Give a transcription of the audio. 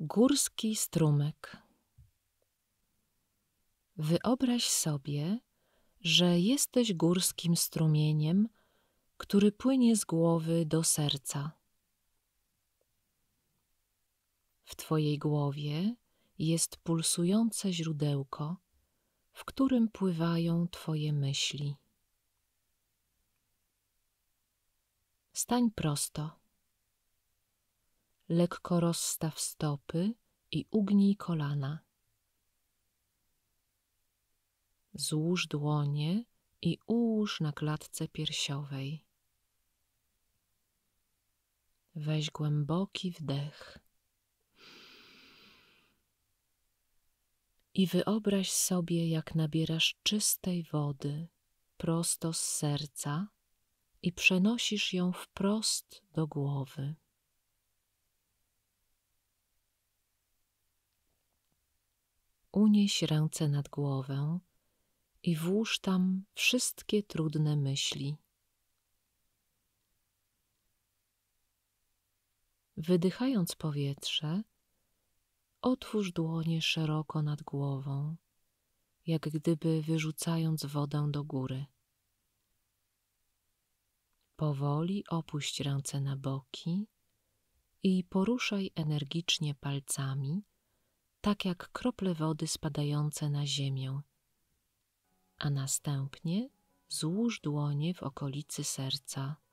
Górski strumyk. Wyobraź sobie, że jesteś górskim strumieniem, który płynie z głowy do serca. W twojej głowie jest pulsujące źródełko, w którym pływają twoje myśli. Stań prosto. Lekko rozstaw stopy i ugnij kolana. Złóż dłonie i ułóż na klatce piersiowej. Weź głęboki wdech. I wyobraź sobie, jak nabierasz czystej wody prosto z serca i przenosisz ją wprost do głowy. Unieś ręce nad głowę i włóż tam wszystkie trudne myśli. Wydychając powietrze, otwórz dłonie szeroko nad głową, jak gdyby wyrzucając wodę do góry. Powoli opuść ręce na boki i poruszaj energicznie palcami, tak jak krople wody spadające na ziemię, a następnie złóż dłonie w okolicy serca